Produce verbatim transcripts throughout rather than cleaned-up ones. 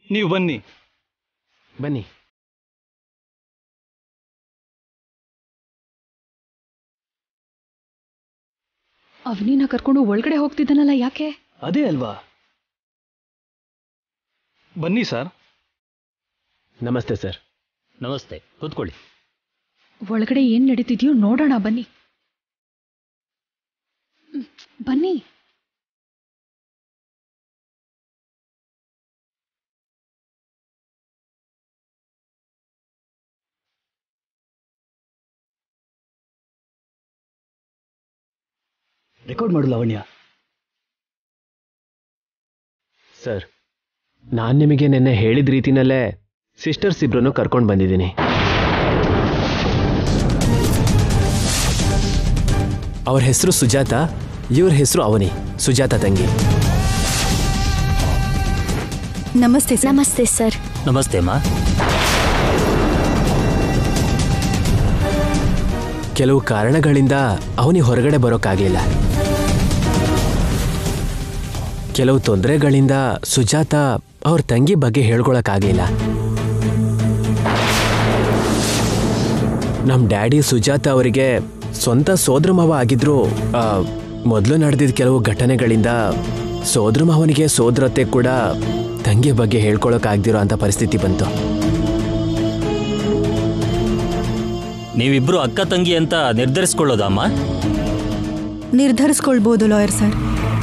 ನೀವು ಬನ್ನಿ ಬನ್ನಿ. ಅವನಿನ ಕರ್ಕೊಂಡು ಒಳಗಡೆ ಹೋಗ್ತಿದ್ದಾನಲ್ಲ, ಯಾಕೆ? ಅದೇ ಅಲ್ವಾ. ಬನ್ನಿ ಸರ್. ನಮಸ್ತೆ ಸರ್. ನಮಸ್ತೆ, ಕೂತ್ಕೊಳ್ಳಿ. ಒಳಗಡೆ ಏನ್ ನಡೀತಿದ್ಯೋ ನೋಡೋಣ ಬನ್ನಿ. ಬನ್ನಿ. ರೆಕಾರ್ಡ್ ಮಾಡು ಲಾವಣ್ಯ. ಸರ್, ನಾನು ನಿಮಗೆ ನಿನ್ನೆ ಹೇಳಿದ ರೀತಿನಲ್ಲೇ ಸಿಸ್ಟರ್ಸ್ ಇಬ್ರನ್ನು ಕರ್ಕೊಂಡು ಬಂದಿದ್ದೀನಿ. ಅವ್ರ ಹೆಸರು ಸುಜಾತ, ಇವ್ರ ಹೆಸರು ಅವನಿ, ಸುಜಾತ ತಂಗಿ. ನಮಸ್ತೆ. ನಮಸ್ತೆ ಸರ್. ನಮಸ್ತೆ ಅಮ್ಮ. ಕೆಲವು ಕಾರಣಗಳಿಂದ ಅವನಿ ಹೊರಗಡೆ ಬರೋಕ್ಕಾಗಲಿಲ್ಲ. ಕೆಲವು ತೊಂದರೆಗಳಿಂದ ಸುಜಾತ ಅವ್ರ ತಂಗಿ ಬಗ್ಗೆ ಹೇಳ್ಕೊಳಕ್ಕಾಗಲಿಲ್ಲ. ನಮ್ಮ ಡ್ಯಾಡಿ ಸುಜಾತ ಅವರಿಗೆ ಸ್ವಂತ ಸೋದರಮಾವ ಆಗಿದ್ರು. ಮೊದಲು ನಡೆದಿದ್ದ ಕೆಲವು ಘಟನೆಗಳಿಂದ ಸೋದರಮಾವನಿಗೆ ಸೋದರತೆ ಕೂಡ ತಂಗಿ ಬಗ್ಗೆ ಹೇಳ್ಕೊಳಕ್ಕಾಗ್ದಿರೋ ಅಂತ ಪರಿಸ್ಥಿತಿ ಬಂತು. ನೀವಿಬ್ರು ಅಕ್ಕ ತಂಗಿ ಅಂತ ನಿರ್ಧರಿಸ್ಕೊಳ್ಳೋದಮ್ಮ? ನಿರ್ಧರಿಸ್ಕೊಳ್ಬೋದು ಲಾಯರ್ ಸರ್.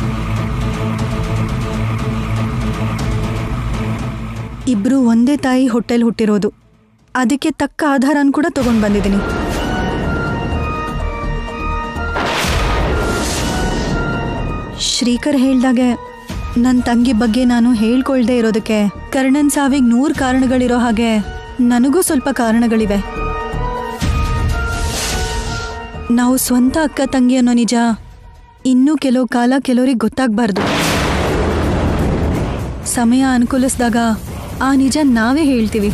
ಇಬ್ರು ಒಂದೇ ತಾಯಿ ಹೊಟ್ಟೆಲ್ ಹುಟ್ಟಿರೋದು, ಅದಕ್ಕೆ ತಕ್ಕ ಆಧಾರನ ಕೂಡ ತಗೊಂಡು ಬಂದಿದ್ದೀನಿ. ಶ್ರೀಕರ್ ಹೇಳ್ದಾಗೆ ನನ್ನ ತಂಗಿ ಬಗ್ಗೆ ನಾನು ಹೇಳ್ಕೊಳ್ದೇ ಇರೋದಕ್ಕೆ ಕರ್ಣನ್ ಸಾವಿಗೆ ನೂರು ಕಾರಣಗಳಿರೋ ಹಾಗೆ ನನಗೂ ಸ್ವಲ್ಪ ಕಾರಣಗಳಿವೆ. ನಾವು ಸ್ವಂತ ಅಕ್ಕ ತಂಗಿ ಅನ್ನೋ ನಿಜ ಇನ್ನೂ ಕೆಲವು ಕಾಲ ಕೆಲವರಿಗೆ ಗೊತ್ತಾಗಬಾರ್ದು. ಸಮಯ ಅನುಕೂಲಿಸಿದಾಗ ಆ ನಿಜ ನಾವೇ ಹೇಳ್ತೀವಿ.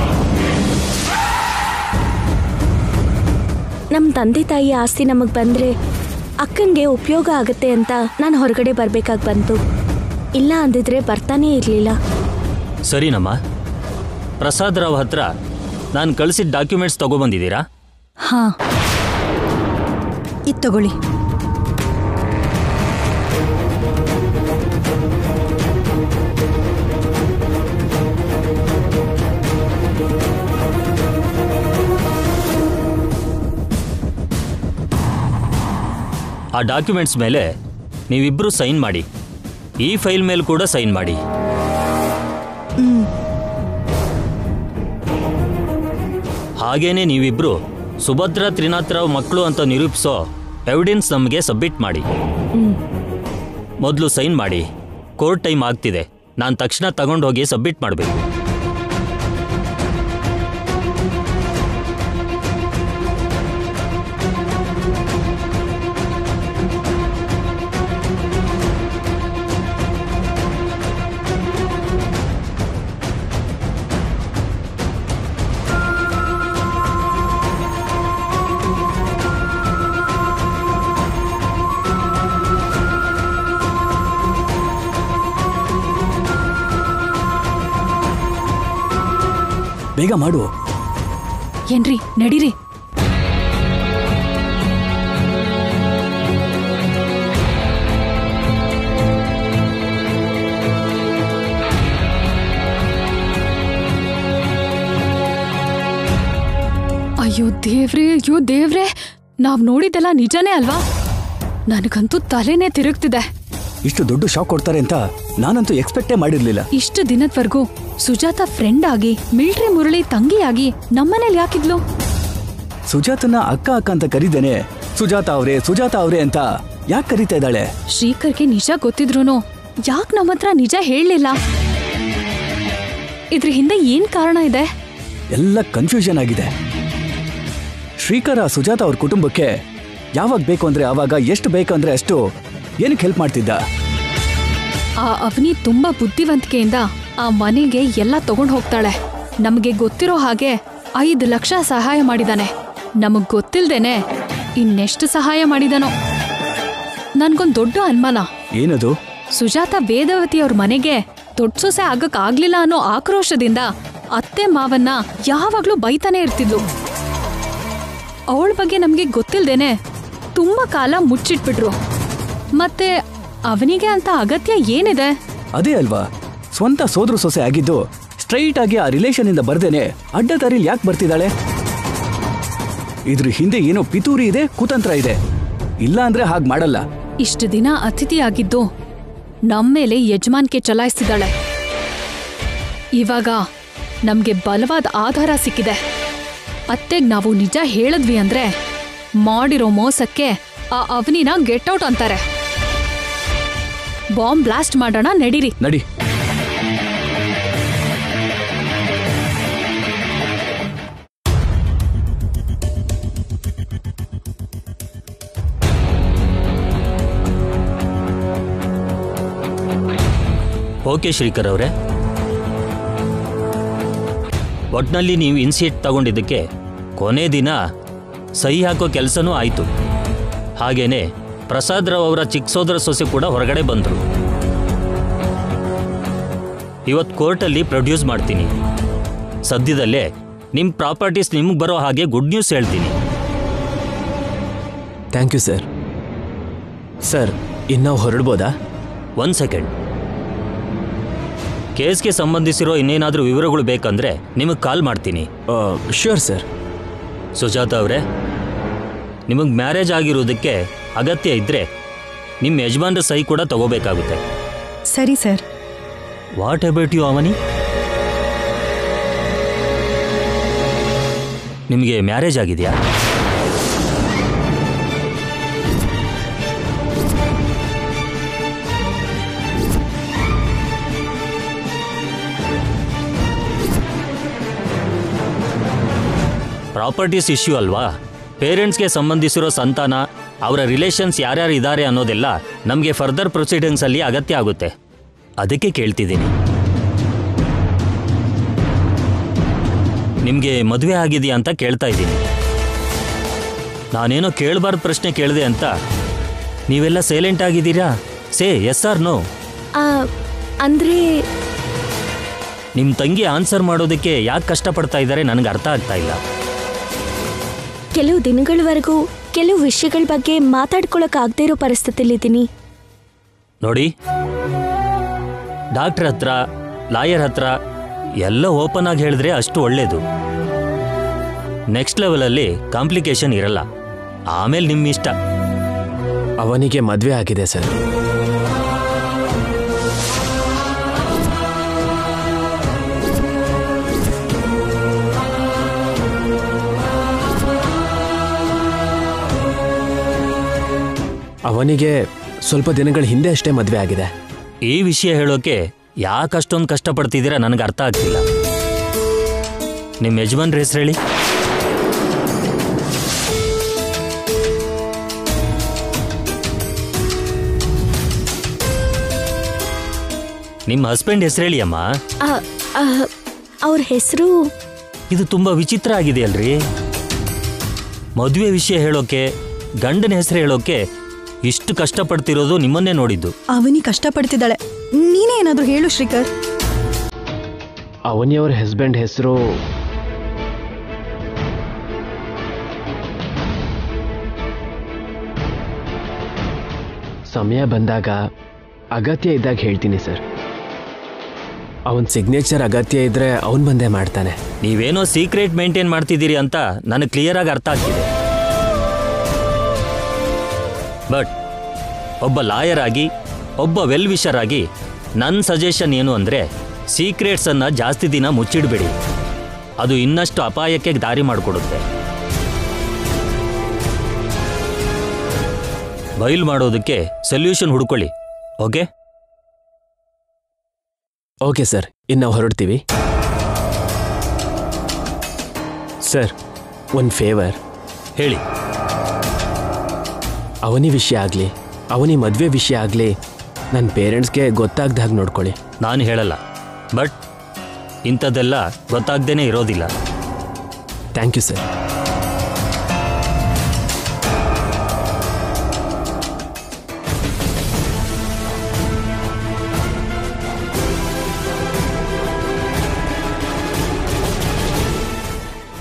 ನಮ್ಮ ತಂದೆ ತಾಯಿ ಆಸ್ತಿ ನಮಗೆ ಬಂದರೆ ಅಕ್ಕಂಗೆ ಉಪಯೋಗ ಆಗುತ್ತೆ ಅಂತ ನಾನು ಹೊರಗಡೆ ಬರಬೇಕಾಗಿ ಬಂತು. ಇಲ್ಲ ಅಂದಿದ್ರೆ ಬರ್ತಾನೇ ಇರಲಿಲ್ಲ. ಸರಿನಮ್ಮ. ಪ್ರಸಾದ್ ರಾವ್ ಹತ್ರ ನಾನು ಕಳಿಸಿದ ಡಾಕ್ಯುಮೆಂಟ್ಸ್ ತಗೊಬಂದಿದ್ದೀರಾ? ಹಾಂ, ಇದು ತಗೊಳ್ಳಿ. ಆ ಡಾಕ್ಯುಮೆಂಟ್ಸ್ ಮೇಲೆ ನೀವಿಬ್ಬರು ಸೈನ್ ಮಾಡಿ. ಈ ಫೈಲ್ ಮೇಲೆ ಕೂಡ ಸೈನ್ ಮಾಡಿ. ಹಾಗೇನೆ ನೀವಿಬ್ರು ಸುಭದ್ರಾ ತ್ರಿನಾಥರಾವ್ ಮಕ್ಕಳು ಅಂತ ನಿರೂಪಿಸೋ ಎವಿಡೆನ್ಸ್ ನಮಗೆ ಸಬ್ಮಿಟ್ ಮಾಡಿ. ಮೊದಲು ಸೈನ್ ಮಾಡಿ. ಕೋರ್ಟ್ ಟೈಮ್ ಆಗ್ತಿದೆ. ನಾನು ತಕ್ಷಣ ತಗೊಂಡೋಗಿ ಸಬ್ಮಿಟ್ ಮಾಡಬೇಕು. ಬೇಗ ಮಾಡು. ಏನ್ರಿ, ನಡೀರಿ. ಅಯ್ಯೋ ದೇವ್ರೆ, ಅಯ್ಯೋ ದೇವ್ರೆ, ನಾವ್ ನೋಡಿದ್ದೆಲ್ಲ ನಿಜನೇ ಅಲ್ವಾ? ನನಗಂತೂ ತಲೆನೇ ತಿರುಗ್ತಿದೆ. ಇಷ್ಟು ದೊಡ್ಡ ಶಾಕ್ ಕೊಡ್ತಾರೆ ಅಂತ ನಾನಂತೂ ಎಕ್ಸ್ಪೆಕ್ಟೇ ಮಾಡಿರ್ಲಿಲ್ಲ. ಇಷ್ಟು ದಿನದವರೆಗೂ ಸುಜಾತ ಫ್ರೆಂಡ್ ಆಗಿ, ಮಿಲ್ಟ್ರಿ ಮುರಳಿ ತಂಗಿಯಾಗಿ ನಮ್ಮನೇಲಿ ಯಾಕಿದ್ಲು? ಸುಜಾತನ ಅಕ್ಕ ಅಕ್ಕ ಅಂತ ಕರೀದೇನೆ ಸುಜಾತ ಅವ್ರೆ ಸುಜಾತ ಅವ್ರೆ ಅಂತ ಯಾಕೆ ಕರೀತಾ ಇದ್ದಾಳೆ? ಶ್ರೀಕರ್ಗೆ ನಿಜ ಗೊತ್ತಿದ್ರೂನು ಯಾಕೆ ನಮ್ಮ ಹತ್ರ ನಿಜ ಹೇಳಲಿಲ್ಲ? ಇದ್ರ ಹಿಂದೆ ಏನ್ ಕಾರಣ ಇದೆ? ಎಲ್ಲ ಕನ್ಫ್ಯೂಷನ್ ಆಗಿದೆ. ಶ್ರೀಕರ ಸುಜಾತ ಅವ್ರ ಕುಟುಂಬಕ್ಕೆ ಯಾವಾಗ ಬೇಕು ಅಂದ್ರೆ ಆವಾಗ, ಎಷ್ಟು ಬೇಕಂದ್ರೆ ಅಷ್ಟು ಏನಕ್ಕೆ ಹೆಲ್ಪ್ ಮಾಡ್ತಿದ್ದ. ಆ ಅವನಿ ತುಂಬಾ ಬುದ್ಧಿವಂತಿಕೆಯಿಂದ ಆ ಮನೆಗೆ ಎಲ್ಲ ತಗೊಂಡು ಹೋಗ್ತಾಳೆ. ನಮಗೆ ಗೊತ್ತಿರೋ ಹಾಗೆ ಐದು ಲಕ್ಷ ಸಹಾಯ ಮಾಡಿದಾನೆ. ನಮಗ್ ಗೊತ್ತಿಲ್ದೇನೆ ಇನ್ನೆಷ್ಟು ಸಹಾಯ ಮಾಡಿದಾನೋ. ನನ್ಗೊಂದ್ ದೊಡ್ಡ ಅನುಮಾನ. ಏನದು? ಸುಜಾತ ವೇದವತಿ ಅವ್ರ ಮನೆಗೆ ದೊಡ್ಡ ಸೊಸೆ ಆಗಕ್ ಆಗ್ಲಿಲ್ಲ ಅನ್ನೋ ಆಕ್ರೋಶದಿಂದ ಅತ್ತೆ ಮಾವನ್ನ ಯಾವಾಗ್ಲೂ ಬೈತಾನೆ ಇರ್ತಿದ್ಲು. ಅವಳ ಬಗ್ಗೆ ನಮ್ಗೆ ಗೊತ್ತಿಲ್ದೇನೆ ತುಂಬಾ ಕಾಲ ಮುಚ್ಚಿಟ್ಬಿಟ್ರು. ಮತ್ತೆ ಅವನಿಗೆ ಅಂತ ಅಗತ್ಯ ಏನಿದೆ? ಅದೇ ಅಲ್ವಾ, ಸ್ವಂತ ಸೋದ್ರ ಸೊಸೆ ಆಗಿದ್ದು ಸ್ಟ್ರೈಟ್ ಆಗಿ ಆ ರಿಲೇಷನ್ ಇಂದ ಬರ್ದೇನೆ ಅಡ್ಡ ದಾರಿಲಿ ಯಾಕೆ ಬರ್ತಿದ್ದಾಳೆ? ಇದ್ರ ಹಿಂದೆ ಏನೋ ಪಿತೂರಿ ಇದೆ, ಕುತಂತ್ರ ಇದೆ. ಇಲ್ಲ ಅಂದ್ರೆ ಹಾಗೆ ಮಾಡಲ್ಲ. ಇಷ್ಟು ದಿನ ಅತಿಥಿಯಾಗಿದ್ದು ನಮ್ಮೇಲೆ ಯಜಮಾನ್ಕೆ ಚಲಾಯಿಸ್ತಿದ್ದಾಳೆ. ಇವಾಗ ನಮ್ಗೆ ಬಲವಾದ ಆಧಾರ ಸಿಕ್ಕಿದೆ. ಅತ್ತೆಗ್ ನಾವು ನಿಜ ಹೇಳಿದ್ವಿ ಅಂದ್ರೆ ಮಾಡಿರೋ ಮೋಸಕ್ಕೆ ಆ ಅವನಿನ ಗೆಟ್ ಔಟ್ ಅಂತಾರೆ. ಬಾಂಬ್ ಬ್ಲಾಸ್ಟ್ ಮಾಡೋಣ, ನಡೀರಿ. ನಡಿ. ಓಕೆ ಶ್ರೀಕರ್ ಅವರೇ, ಒಟ್ನಲ್ಲಿ ನೀವು ಇನ್ಸಿಯೇಟ್ ತಗೊಂಡಿದ್ದಕ್ಕೆ ಕೊನೆ ದಿನ ಸಹಿ ಹಾಕೋ ಕೆಲಸನೂ ಆಯಿತು. ಹಾಗೇನೆ ಪ್ರಸಾದ್ ರಾವ್ ಅವರ ಚಿಕ್ಕ ಸೋದರ ಸೊಸೆ ಕೂಡ ಹೊರಗಡೆ ಬಂದರು. ಇವತ್ತು ಕೋರ್ಟಲ್ಲಿ ಪ್ರೊಡ್ಯೂಸ್ ಮಾಡ್ತೀನಿ. ಸದ್ಯದಲ್ಲೇ ನಿಮ್ಮ ಪ್ರಾಪರ್ಟೀಸ್ ನಿಮಗೆ ಬರೋ ಹಾಗೆ ಗುಡ್ ನ್ಯೂಸ್ ಹೇಳ್ತೀನಿ. Thank you sir. ಸರ್, ಇನ್ನು ಹೊರಡ್ಬೋದಾ? One second. ಕೇಸ್ಗೆ ಸಂಬಂಧಿಸಿರೋ ಇನ್ನೇನಾದರೂ ವಿವರಗಳು ಬೇಕಂದ್ರೆ ನಿಮಗೆ ಕಾಲ್ ಮಾಡ್ತೀನಿ. Sure sir. ಸುಜಾತ ಅವರೇ, ನಿಮಗೆ ಮ್ಯಾರೇಜ್ ಆಗಿರೋದಕ್ಕೆ ಅಗತ್ಯ ಇದ್ದರೆ ನಿಮ್ಮ ಯಜಮಾನ್ರ ಸಹಿ ಕೂಡ ತಗೋಬೇಕಾಗುತ್ತೆ. ಸರಿ sir. What about you Avani? ನಿಮಗೆ ಮ್ಯಾರೇಜ್ ಆಗಿದೆಯಾ? ಪ್ರಾಪರ್ಟೀಸ್ ಇಶ್ಯೂ ಅಲ್ವಾ? ಪೇರೆಂಟ್ಸ್ಗೆ ಸಂಬಂಧಿಸಿರೋ ಸಂತಾನ, ಅವರ ರಿಲೇಷನ್ಸ್ ಯಾರ್ಯಾರು ಇದ್ದಾರೆ ಅನ್ನೋದೆಲ್ಲ ನಮಗೆ ಫರ್ದರ್ ಪ್ರೊಸೀಡಿಂಗ್ಸಲ್ಲಿ ಅಗತ್ಯ ಆಗುತ್ತೆ. ಅದಕ್ಕೆ ಕೇಳ್ತಿದ್ದೀನಿ. ನಿಮಗೆ ಮದುವೆ ಆಗಿದೆಯಾ ಅಂತ ಕೇಳ್ತಾ ಇದ್ದೀನಿ. ನಾನೇನೋ ಕೇಳಬಾರ್ದು ಪ್ರಶ್ನೆ ಕೇಳಿದೆ ಅಂತ ನೀವೆಲ್ಲ ಸೈಲೆಂಟ್ ಆಗಿದ್ದೀರಾ. Say yes or no. ಅಂದ್ರೆ ನಿಮ್ಮ ತಂಗಿ ಆನ್ಸರ್ ಮಾಡೋದಕ್ಕೆ ಯಾಕೆ ಕಷ್ಟಪಡ್ತಾ ಇದ್ದಾರೆ ನನಗೆ ಅರ್ಥ ಆಗ್ತಾ ಇಲ್ಲ. ಕೆಲವು ದಿನಗಳವರೆಗೂ ಕೆಲವು ವಿಷಯಗಳ ಬಗ್ಗೆ ಮಾತಾಡ್ಕೊಳಕ್ ಆಗದೆ ಇರೋ ಪರಿಸ್ಥಿತಿಲಿದ್ದೀನಿ. ನೋಡಿ, ಡಾಕ್ಟರ್ ಹತ್ರ, ಲಾಯರ್ ಹತ್ರ ಎಲ್ಲ ಓಪನ್ ಆಗಿ ಹೇಳಿದ್ರೆ ಅಷ್ಟು ಒಳ್ಳೇದು. ನೆಕ್ಸ್ಟ್ ಲೆವೆಲಲ್ಲಿ ಕಾಂಪ್ಲಿಕೇಶನ್ ಇರಲ್ಲ. ಆಮೇಲೆ ನಿಮ್ಮ ಇಷ್ಟ. ಅವನಿಗೆ ಮದುವೆ ಆಗಿದೆ ಸರ್. ಅವನಿಗೆ ಸ್ವಲ್ಪ ದಿನಗಳ ಹಿಂದೆ ಅಷ್ಟೇ ಮದುವೆ ಆಗಿದೆ. ಈ ವಿಷಯ ಹೇಳೋಕೆ ಯಾಕಷ್ಟೊಂದು ಕಷ್ಟಪಡ್ತಿದ್ದೀರಾ ನನಗೆ ಅರ್ಥ ಆಗ್ತಿಲ್ಲ. ನಿಮ್ಮ ಯಜಮಾನ್ರ ಹೆಸರು ಹೇಳಿ. ನಿಮ್ಮ ಹಸ್ಬೆಂಡ್ ಹೆಸರು ಹೇಳಿ ಅಮ್ಮ. ಅವ್ರ ಹೆಸರು ಇದು ತುಂಬಾ ವಿಚಿತ್ರ ಆಗಿದೆ ಅಲ್ರಿ. ಮದುವೆ ವಿಷಯ ಹೇಳೋಕೆ, ಗಂಡನ ಹೆಸರು ಹೇಳೋಕೆ ಇಷ್ಟು ಕಷ್ಟಪಡ್ತಿರೋದು ನಿಮ್ಮನ್ನೇ ನೋಡಿದ್ದು. ಅವನಿ ಕಷ್ಟಪಡ್ತಿದ್ದಾಳೆ. ನೀನೇ ಏನಾದ್ರೂ ಹೇಳು ಶ್ರೀಕರ್. ಅವನಿಯವರ ಹಸ್ಬೆಂಡ್ ಹೆಸರು ಸಮಯ ಬಂದಾಗ, ಅಗತ್ಯ ಇದ್ದಾಗ ಹೇಳ್ತೀನಿ ಸರ್. ಅವನ ಸಿಗ್ನೇಚರ್ ಅಗತ್ಯ ಇದ್ರೆ ಅವನ್ ಬಂದೇ ಮಾಡ್ತಾನೆ. ನೀವೇನೋ ಸೀಕ್ರೆಟ್ ಮೇಂಟೈನ್ ಮಾಡ್ತಿದ್ದೀರಿ ಅಂತ ನನಗೆ ಕ್ಲಿಯರ್ ಆಗಿ ಅರ್ಥ ಆಗ್ತಿದೆ. ಬಟ್ ಒಬ್ಬ ಲಾಯರ್ ಆಗಿ, ಒಬ್ಬ ವೆಲ್ ವಿಷರ್ ಆಗಿ ನನ್ನ ಸಜೆಷನ್ ಏನು ಅಂದರೆ, ಸೀಕ್ರೆಟ್ಸನ್ನು ಜಾಸ್ತಿ ದಿನ ಮುಚ್ಚಿಡಬೇಡಿ. ಅದು ಇನ್ನಷ್ಟು ಅಪಾಯಕ್ಕೆ ದಾರಿ ಮಾಡಿಕೊಡುತ್ತೆ. ಬಯಲು ಮಾಡೋದಕ್ಕೆ ಸೊಲ್ಯೂಷನ್ ಹುಡ್ಕೊಳ್ಳಿ. ಓಕೆ ಓಕೆ ಸರ್, ಇನ್ನು ಹೊರಡ್ತೀವಿ. ಸರ್, ಒಂದು ಫೇವರ್ ಹೇಳಿ. ಅವನಿ ವಿಷಯ ಆಗಲಿ, ಅವನಿ ಮದುವೆ ವಿಷಯ ಆಗಲಿ ನನ್ನ ಪೇರೆಂಟ್ಸ್ಗೆ ಗೊತ್ತಾಗ್ದ ಹಾಗೆ ನೋಡ್ಕೊಳ್ಳಿ. ನಾನು ಹೇಳಲ್ಲ, ಬಟ್ ಇಂಥದ್ದೆಲ್ಲ ಗೊತ್ತಾಗ್ದೇ ಇರೋದಿಲ್ಲ. Thank you sir.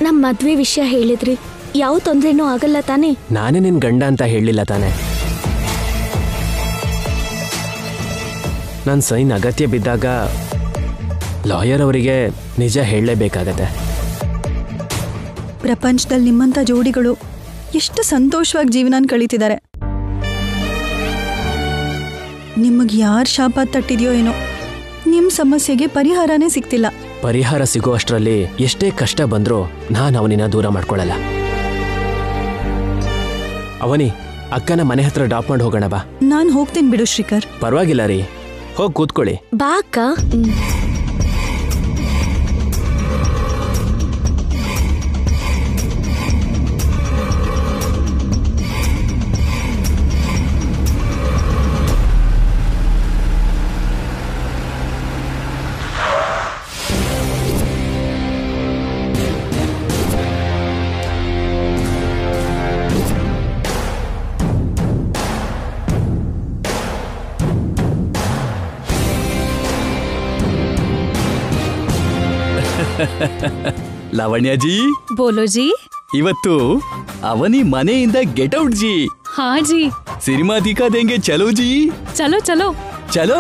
ನಮ್ಮ ಮದ್ವೆ ವಿಷಯ ಹೇಳಿದ್ರಿ, ಯಾವ ತೊಂದ್ರೆನೂ ಆಗಲ್ಲ ತಾನೇ? ನಾನೇ ನಿನ್ ಗಂಡ ಅಂತ ಹೇಳಲಿಲ್ಲ ತಾನೆ. ನನ್ನ ಸೈನ್ ಅಗತ್ಯ ಬಿದ್ದಾಗ ಲಾಯರ್ ಅವರಿಗೆ ನಿಜ ಹೇಳಲೇಬೇಕಾಗತ್ತೆ. ಪ್ರಪಂಚದಲ್ಲಿ ನಿಮ್ಮಂಥ ಜೋಡಿಗಳು ಎಷ್ಟು ಸಂತೋಷವಾಗಿ ಜೀವನ ಕಳೀತಿದ್ದಾರೆ. ನಿಮಗೆ ಯಾರು ಶಾಪ ತಟ್ಟಿದೆಯೋ ಏನೋ, ನಿಮ್ಮ ಸಮಸ್ಯೆಗೆ ಪರಿಹಾರನೇ ಸಿಗ್ತಿಲ್ಲ. ಪರಿಹಾರ ಸಿಗುವಷ್ಟರಲ್ಲಿ ಎಷ್ಟೇ ಕಷ್ಟ ಬಂದ್ರೂ ನಾನು ಅವನಿನ ದೂರ ಮಾಡ್ಕೊಳ್ಳಲ್ಲ. ಅವನಿ, ಅಕ್ಕನ ಮನೆ ಹತ್ರ ಡ್ರಾಪ್ ಮಾಡಿ ಹೋಗೋಣ ಬಾ. ನಾನು ಹೋಗ್ತೀನಿ ಬಿಡು ಶ್ರೀಕರ್. ಪರವಾಗಿಲ್ಲ ರೀ, ಹೋಗಿ ಕೂತ್ಕೊಳ್ಳಿ. ಬಾ ಅಕ್ಕ. ಲಾವಣ್ಯ ಜಿ, ಬೋಲೋ ಜಿ. ಇವತ್ತು ಅವನಿ ಮನೆಯಿಂದ ಗೆಟ್ ಔಟ್ ಜಿ. ಹಾ ಜಿ. ಸಿನಿಮಾ ದಿಖಾ ದೇಂಗೆ, ಚಲೋ ಜಿ. ಚಲೋ ಚಲೋ ಚಲೋ.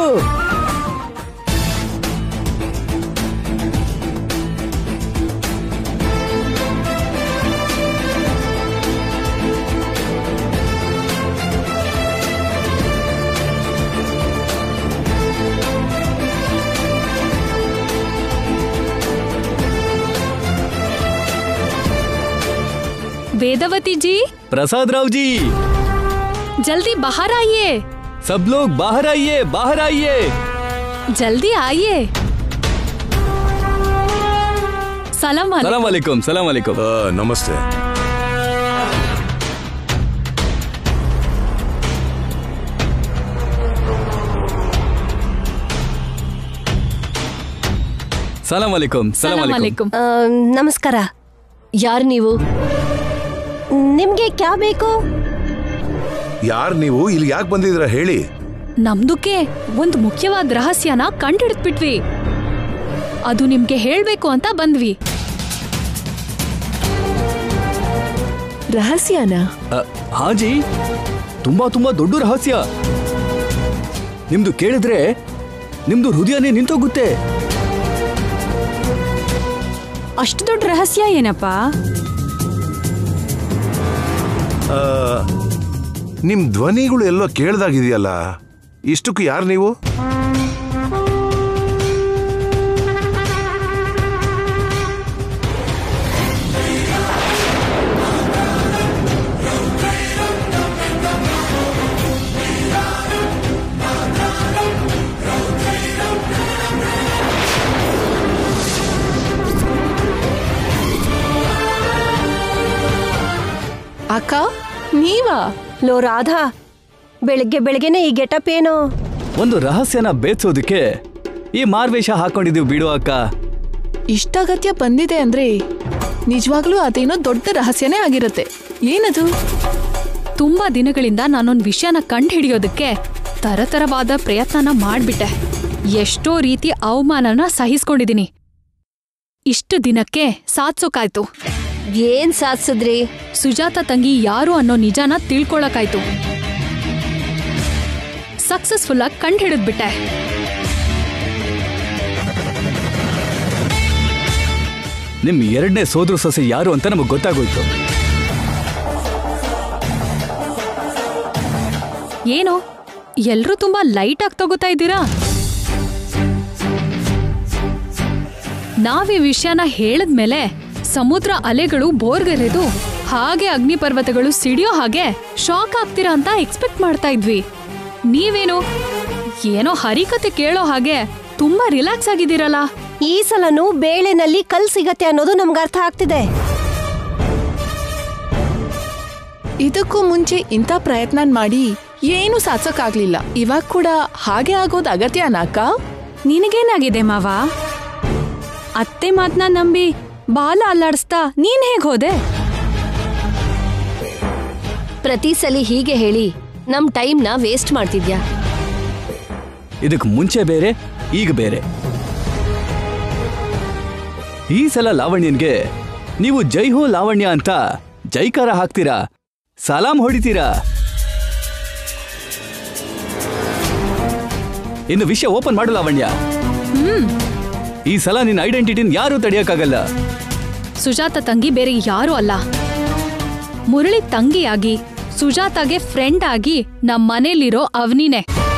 वेदवती जी, प्रसाद राव जी, जल्दी बाहर आइए. सब लोग बाहर आइए, बाहर आइए, जल्दी आइए. सलाम वालेकुम. सलाम वालेकुम. सलाम वालेकुम. नमस्ते. ಸಲಾಂ ವಾಲೇಕುಂ. ಸಲಾಂ ವಾಲೇಕುಂ. ನಮಸ್ಕಾರ. ಯಾರು ನೀವು? ನಿಮ್ಗೆ ಕ್ಯಾ ಬೇಕು? ಯಾರು ನೀವು? ಇಲ್ಲಿ ಯಾಕೆ ಬಂದಿದ್ದೀರಾ ಹೇಳಿ. ನಮ್ದುಕ್ಕೆ ಒಂದು ಮುಖ್ಯವಾದ ರಹಸ್ಯನ ಕಂಡಿಡಿದ್ಬಿಟ್ವಿ. ಅದು ನಿಮ್ಗೆ ಹೇಳ್ಬೇಕು ಅಂತ ಬಂದ್ವಿ. ರಹಸ್ಯನಾ? ಹಾಜಿ, ತುಂಬಾ ತುಂಬಾ ದೊಡ್ಡ ರಹಸ್ಯ. ನಿಮ್ದು ಕೇಳಿದ್ರೆ ನಿಮ್ದು ಹೃದಯನೇ ನಿಂತೋಗುತ್ತೆ. ಅಷ್ಟು ದೊಡ್ಡ ರಹಸ್ಯ ಏನಪ್ಪ? ನಿಮ್ ಧ್ವನಿಗಳು ಎಲ್ಲೋ ಕೇಳ್ದಾಗಿದೆಯಲ್ಲ, ಇಷ್ಟಕ್ಕೂ ಯಾರು ನೀವು? ಅಕ್ಕ, ನೀವಾ? ಲೋ ರಾಧಾ, ಬೆಳಗ್ಗೆ ಬೆಳಗ್ಗೆನೆ ಈ ಗೆಟಪ್ ಏನು? ಒಂದು ರಹಸ್ಯನ ಬೇಚೋದಕ್ಕೆ ಈ ಮಾರ್ವೇಷ ಹಾಕೊಂಡಿದೀವಿ ಬಿಡು ಅಕ್ಕ. ಇಷ್ಟಗತ್ಯ ಬಂದಿದೆ ಅಂದ್ರೆ ನಿಜವಾಗ್ಲೂ ಅದೇನೋ ದೊಡ್ಡ ರಹಸ್ಯನೇ ಆಗಿರುತ್ತೆ. ಏನದು? ತುಂಬಾ ದಿನಗಳಿಂದ ನಾನೊಂದು ವಿಷಯನ ಕಂಡು ಹಿಡಿಯೋದಕ್ಕೆ ತರತರವಾದ ಪ್ರಯತ್ನನ ಮಾಡ್ಬಿಟ್ಟೆ. ಎಷ್ಟೋ ರೀತಿ ಅವಮಾನನ ಸಹಿಸ್ಕೊಂಡಿದೀನಿ. ಇಷ್ಟು ದಿನಕ್ಕೆ ಸಾಧ್ಸೋಕಾಯ್ತು. ಏನ್ ಸಾಧಿಸಿದ್ರಿ? ಸುಜಾತ ತಂಗಿ ಯಾರು ಅನ್ನೋ ನಿಜಾನ ತಿಳ್ಕೊಳಕಾಯ್ತು. ಸಕ್ಸಸ್ಫುಲ್ ಆಗಿ ಕಂಡು ಹಿಡಿದ್ಬಿಟ್ಟೆ. ನಿಮ್ ಎರಡನೇ ಸೋದರ ಸೊಸೆ ಯಾರು ಅಂತ ನಮಗ್ ಗೊತ್ತಾಗೋಯ್ತು. ಏನು ಎಲ್ರೂ ತುಂಬಾ ಲೈಟ್ ಆಗಿ ತಗೋತಾ ಇದ್ದೀರಾ? ನಾವೀ ವಿಷಯನ ಹೇಳಿದ್ಮೇಲೆ ಸಮುದ್ರ ಅಲೆಗಳು ಬೋರ್ಗರೆದು ಹಾಗೆ ಅಗ್ನಿ ಪರ್ವತಗಳು ಸಿಡಿಯೋ ಹಾಗೆ ಶಾಕ್ ಆಗ್ತೀರಾ ಅಂತ ಎಕ್ಸ್ಪೆಕ್ಟ್ ಮಾಡ್ತಾ ಇದ್ವಿ. ನೀವೇನು ಏನೋ ಹರಿಕತೆ ಕೇಳೋ ಹಾಗೆ ತುಂಬಾ ರಿಲ್ಯಾಕ್ಸ್ ಆಗಿದ್ದೀರಲ್ಲ. ಈ ಸಲನೂ ಬೇಳೆನಲ್ಲಿ ಕಲ್ ಸಿಗತ್ತೆ ಅನ್ನೋದು ನಮ್ಗೆ ಅರ್ಥ ಆಗ್ತಿದೆ. ಇದಕ್ಕೂ ಮುಂಚೆ ಇಂಥ ಪ್ರಯತ್ನ ಮಾಡಿ ಏನು ಸಾಧಿಸಕ್ಕಾಗ್ಲಿಲ್ಲ. ಇವಾಗ ಕೂಡ ಹಾಗೆ ಆಗೋದು ಅಗತ್ಯನಾಕ? ನಿನಗೇನಾಗಿದೆ ಮಾವ? ಅತ್ತೆ ಮಾತನ್ನ ನಂಬಿ ಬಾಲ ಅಲ್ಲಾಡಿಸ್ತಾ ನೀನ್ ಹೇಗ್ ಹೋದೆ? ಪ್ರತಿ ಸಲ ಹೀಗೆ ಹೇಳಿ ನಮ್ ಟೈಮ್ನ ವೇಸ್ಟ್ ಮಾಡ್ತಿದ್ಯಾ? ಇದಕ್ ಮುಂಚೆ ಬೇರೆ, ಈಗ ಬೇರೆ. ಈ ಸಲ ಲಾವಣ್ಯನ್ಗೆ ನೀವು ಜೈ ಹೋ ಲಾವಣ್ಯ ಅಂತ ಜೈಕಾರ ಹಾಕ್ತೀರಾ, ಸಲಾಂ ಹೊಡಿತೀರಾ. ಇನ್ನು ವಿಷಯ ಓಪನ್ ಮಾಡು ಲಾವಣ್ಯ. ಈ ಸಲ ನಿನ್ನ ಐಡೆಂಟಿಟಿನ ಯಾರೂ ತಡೆಯಕ್ಕಾಗಲ್ಲ. ಸುಜಾತ ತಂಗಿ ಬೇರೆ ಯಾರೂ ಅಲ್ಲ, ಮುರಳಿ ತಂಗಿಯಾಗಿ ಸುಜಾತಾಗೆ ಫ್ರೆಂಡ್ ಆಗಿ ನಮ್ಮ ಮನೇಲಿರೋ ಅವನಿನೇ.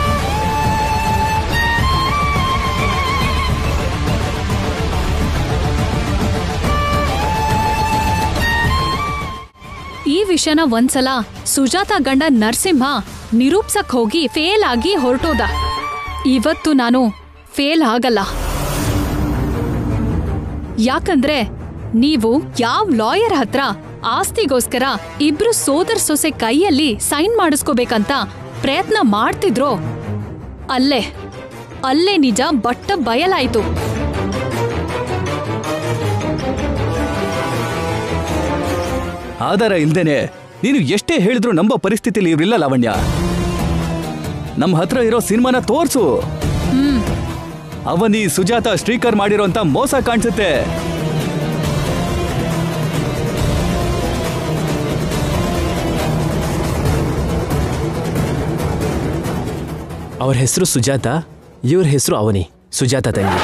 ಈ ವಿಷಯನ ಒಂದ್ಸಲ ಸುಜಾತ ಗಂಡ ನರಸಿಂಹ ನಿರೂಪ್ಸಕ್ ಹೋಗಿ ಫೇಲ್ ಆಗಿ ಹೊರಟೋದ. ಇವತ್ತು ನಾನು ಫೇಲ್ ಆಗಲ್ಲ. ಯಾಕಂದ್ರೆ ನೀವು ಯಾವ ಲಾಯರ್ ಹತ್ರ ಆಸ್ತಿಗೋಸ್ಕರ ಇಬ್ರು ಸೋದರ ಸೊಸೆ ಕೈಯಲ್ಲಿ ಸೈನ್ ಮಾಡಿಸ್ಕೋಬೇಕಂತ ಪ್ರಯತ್ನ ಮಾಡ್ತಿದ್ರೋ ಅಲ್ಲೇ ಅಲ್ಲೇ ನಿಜ ಬಟ್ಟ ಬಯಲಾಯ್ತು. ಆಧಾರ ಇಲ್ದೇನೆ ನೀನು ಎಷ್ಟೇ ಹೇಳಿದ್ರು ನಂಬೋ ಪರಿಸ್ಥಿತಿಲಿ ಇವ್ರಿಲ್ಲ ಲಾವಣ್ಯ. ನಮ್ಮ ಹತ್ರ ಇರೋ ಸಿನಿಮಾನ ತೋರ್ಸು. ಅವನಿ ಸುಜಾತ ಶ್ರೀಕರ್ ಮಾಡಿರೋಂತ ಮೋಸ ಕಾಣಿಸುತ್ತೆ. ಅವ್ರ ಹೆಸರು ಸುಜಾತ, ಇವ್ರ ಹೆಸರು ಅವನಿ, ಸುಜಾತ ತಂಗಿ.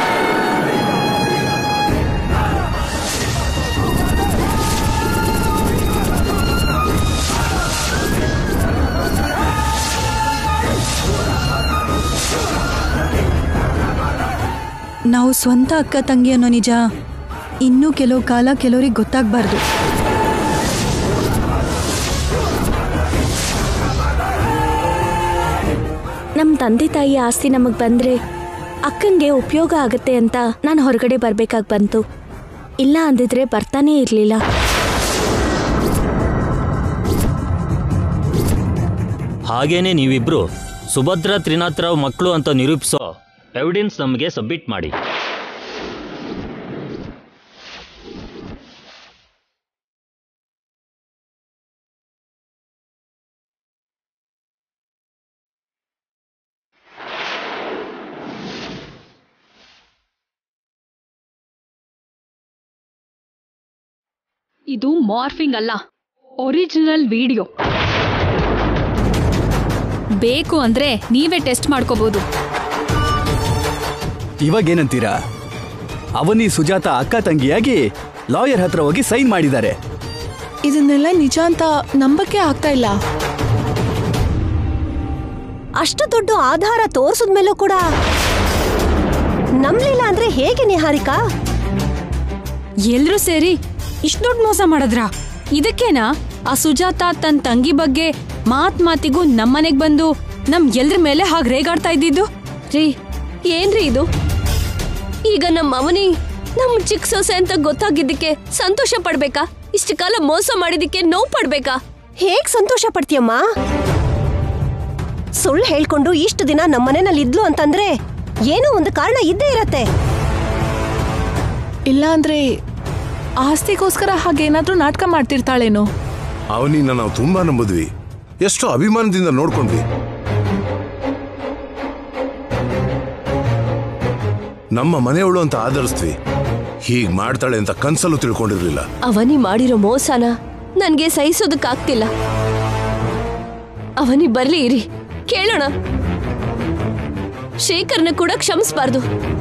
ನಾವು ಸ್ವಂತ ಅಕ್ಕ ತಂಗಿ ಅನ್ನೋ ನಿಜ ಇನ್ನೂ ಕೆಲವು ಕಾಲ ಕೆಲವರಿಗೆ ಗೊತ್ತಾಗಬಾರ್ದು. ನಮ್ಮ ತಂದೆ ತಾಯಿ ಆಸ್ತಿ ನಮಗೆ ಬಂದರೆ ಅಕ್ಕಂಗೆ ಉಪಯೋಗ ಆಗುತ್ತೆ ಅಂತ ನಾನು ಹೊರಗಡೆ ಬರಬೇಕಾಗಿ ಬಂತು. ಇಲ್ಲ ಅಂದಿದ್ರೆ ಬರ್ತಾನೇ ಇರಲಿಲ್ಲ. ಹಾಗೇನೆ ನೀವಿಬ್ರು ಸುಭದ್ರಾ ತ್ರಿನಾಥರಾವ್ ಮಕ್ಕಳು ಅಂತ ನಿರೂಪಿಸೋ ಎವಿಡೆನ್ಸ್ ನಮಗೆ ಸಬ್ಮಿಟ್ ಮಾಡಿ. ಇದು ಮಾರ್ಫಿಂಗ್ ಅಲ್ಲ, ಒರಿಜಿನಲ್ ವಿಡಿಯೋ. ಬೇಕು ಅಂದ್ರೆ ನೀವೇ ಟೆಸ್ಟ್ ಮಾಡ್ಕೋಬಹುದು. ಇವಾಗೇನಂತೀರಾ? ಅವನಿ ಸುಜಾತ ಅಕ್ಕ ತಂಗಿಯಾಗಿ ಲಾಯರ್ ಹತ್ರ ಹೋಗಿ ಸೈನ್ ಮಾಡಿದ್ದಾರೆ. ಇದನ್ನೆಲ್ಲ ನಿಜ ಅಂತ ನಂಬಕ್ಕೆ ಆಗ್ತಾ ಇಲ್ಲ. ಅಷ್ಟು ದೊಡ್ಡ ಆಧಾರ ತೋರ್ಸಿದ್ಮೇಲೂ ಕೂಡ ನಂಬಲಿಲ್ಲ ಅಂದ್ರೆ ಹೇಗೆ ನಿಹಾರಿಕಾ? ಎಲ್ರೂ ಸೇರಿ ಇಷ್ಟು ದೊಡ್ಡ ಮೋಸ ಮಾಡಿದ್ರ? ಇದಕ್ಕೇನಾ ಆ ಸುಜಾತ ತನ್ನ ತಂಗಿ ಬಗ್ಗೆ ಮಾತ್ ಮಾತಿಗೂ ನಮ್ಮನೆಗ್ ಬಂದು ನಮ್ ಎಲ್ರ ಮೇಲೆ ಹಾಗೆ ರೇಗಾಡ್ತಾ ಇದ್ದಿದ್ದು? ರೀ, ಏನ್ರಿ ಇದು? ಈಗ ನಮ್ಮ ಅವನಿ ನಮ್ಮ ಚಿಕ್ಕ ಸೊಸೆ ಅಂತ ಗೊತ್ತಾಗಿದ್ದಕ್ಕೆ ಸಂತೋಷ ಪಡ್ಬೇಕಾ? ಇಷ್ಟು ಕಾಲ ಮೋಸ ಮಾಡಿದಕ್ಕೆ ನೋವು ಪಡ್ಬೇಕಾ? ಹೇಗ್ ಸಂತೋಷ ಪಡ್ತೀಯಮ್ಮ? ಸುಳ್ಳು ಹೇಳ್ಕೊಂಡು ಇಷ್ಟು ದಿನ ನಮ್ಮ ಮನೆಯಲ್ಲಿ ಇದ್ಲು ಅಂತಂದ್ರೆ ಏನೋ ಒಂದು ಕಾರಣ ಇದ್ದೇ ಇರತ್ತೆ. ಇಲ್ಲ ಅಂದ್ರೆ ಆಸ್ತಿಗೋಸ್ಕರ ಹಾಗೇನಾದ್ರೂ ನಾಟಕ ಮಾಡ್ತಿರ್ತಾಳೇನೋ. ಅವನಿನ್ನ ನಾವು ತುಂಬಾ ನಂಬಿದ್ವಿ, ಎಷ್ಟೋ ಅಭಿಮಾನದಿಂದ ನೋಡ್ಕೊಂಡ್ವಿ. ನಮ್ಮ ಮನೆಯವಳು ಅಂತ ಆಧರಿಸ್ತೀವಿ. ಹೀಗ್ ಮಾಡ್ತಾಳೆ ಅಂತ ಕನ್ಸಲ್ಲೂ ತಿಳ್ಕೊಂಡಿರ್ಲಿಲ್ಲ. ಅವನಿ ಮಾಡಿರೋ ಮೋಸನ ನನ್ಗೆ ಸಹಿಸೋದಕ್ಕಾಗ್ತಿಲ್ಲ. ಅವನಿ ಬರ್ಲಿ ಇರಿ, ಕೇಳೋಣ. ಶೇಖರ್ನ ಕೂಡ ಕ್ಷಮಿಸಬಾರ್ದು.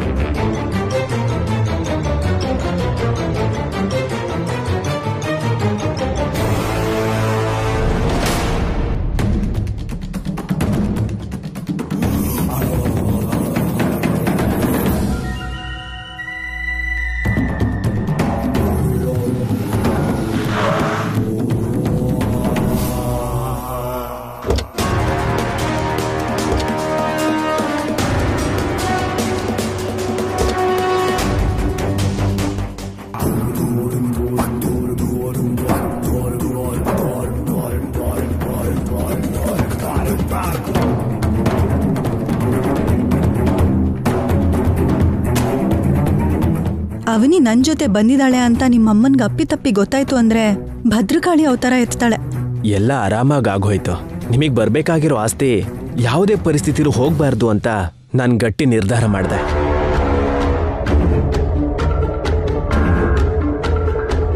ಅವನಿ ನನ್ ಜೊತೆ ಬಂದಿದ್ದಾಳೆ ಅಂತ ನಿಮ್ಮಮ್ಮನ್ಗೆ ಅಪ್ಪಿತಪ್ಪಿ ಗೊತ್ತಾಯ್ತು ಅಂದ್ರೆ ಭದ್ರಕಾಳಿ ಅವತಾರ ಎತ್ತಾಳೆ. ಎಲ್ಲ ಆರಾಮಾಗಿ ಆಗೋಯ್ತು. ನಿಮಗ್ ಬರ್ಬೇಕಾಗಿರೋ ಆಸ್ತಿ ಯಾವುದೇ ಪರಿಸ್ಥಿತಿಲೂ ಹೋಗ್ಬಾರ್ದು ಅಂತ ನಾನು ಗಟ್ಟಿ ನಿರ್ಧಾರ ಮಾಡಿದೆ.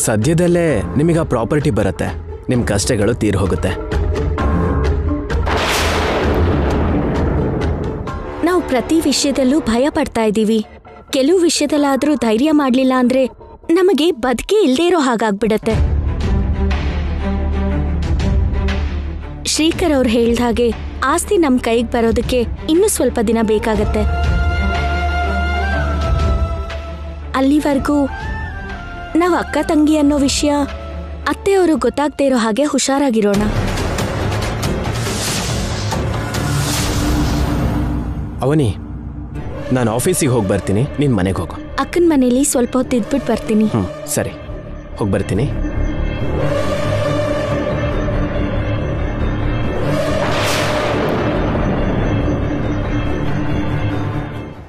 ಸದ್ಯದಲ್ಲೇ ನಿಮಗೆ ಆ ಪ್ರಾಪರ್ಟಿ ಬರುತ್ತೆ, ನಿಮ್ಮ ಕಷ್ಟಗಳು ತೀರ್ ಹೋಗುತ್ತೆ. ನಾವು ಪ್ರತಿ ವಿಷಯದಲ್ಲೂ ಭಯ ಪಡ್ತಾ ಇದ್ದೀವಿ. ಕೆಲವು ವಿಷಯದಲ್ಲಾದ್ರೂ ಧೈರ್ಯ ಮಾಡ್ಲಿಲ್ಲ ಅಂದ್ರೆ ನಮಗೆ ಬದುಕೇ ಇಲ್ದೇ ಇರೋ ಹಾಗಾಗ್ಬಿಡತ್ತೆ. ಶ್ರೀಕರ್ ಅವ್ರು ಹೇಳ್ದ ಹಾಗೆ ಆಸ್ತಿ ನಮ್ ಕೈಗೆ ಬರೋದಕ್ಕೆ ಇನ್ನೂ ಸ್ವಲ್ಪ ದಿನ ಬೇಕಾಗತ್ತೆ. ಅಲ್ಲಿವರೆಗೂ ನಾವು ಅಕ್ಕ ತಂಗಿ ಅನ್ನೋ ವಿಷಯ ಅತ್ತೆಯವರು ಗೊತ್ತಾಗ್ದೇ ಇರೋ ಹಾಗೆ ಹುಷಾರಾಗಿರೋಣ. ಅವನಿ, ನಾನು ಆಫೀಸಿಗೆ ಹೋಗಿ ಬರ್ತೀನಿ, ನೀನು ಮನೆಗೆ ಹೋಗು. ಅಕ್ಕನ ಮನೇಲಿ ಸ್ವಲ್ಪ ಹೊತ್ತು ಇದ್ಬಿಟ್ಟು ಬರ್ತೀನಿ. ಹ್ಞೂ ಸರಿ, ಹೋಗಿ ಬರ್ತೀನಿ.